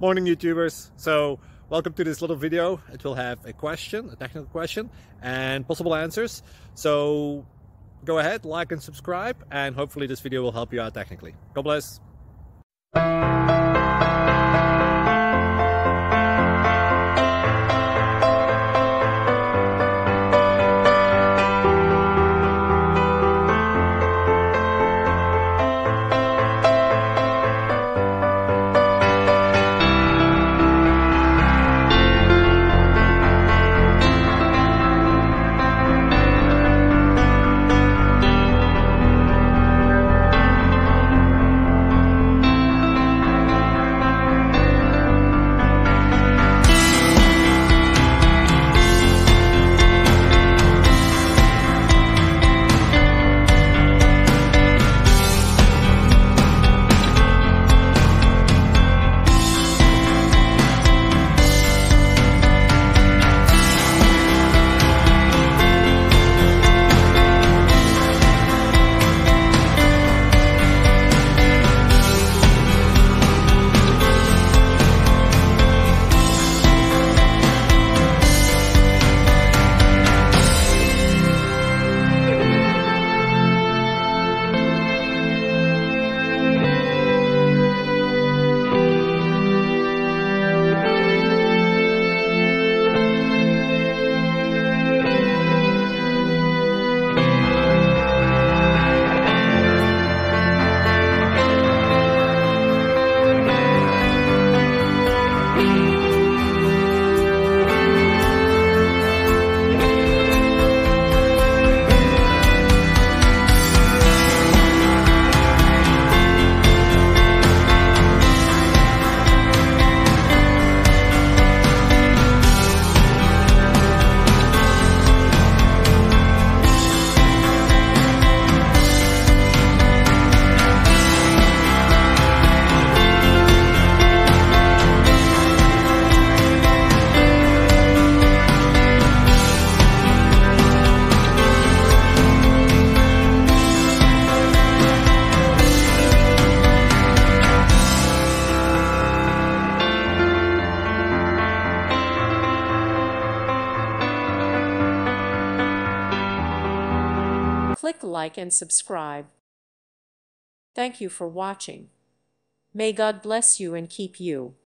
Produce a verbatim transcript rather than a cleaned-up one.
Morning YouTubers. So welcome to this little video. It will have a question, a technical question, and possible answers. So go ahead, like and subscribe, and hopefully this video will help you out technically. God bless. Click like and subscribe. Thank you for watching. May God bless you and keep you.